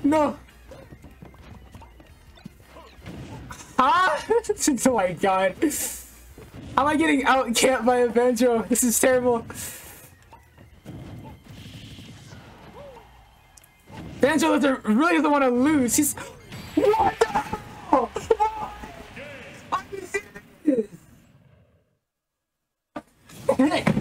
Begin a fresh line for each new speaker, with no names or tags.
No. Ah! Oh my god. How am I getting out camped by a Banjo? This is terrible. Banjo really doesn't want to lose. He's... What the hell? Are you serious?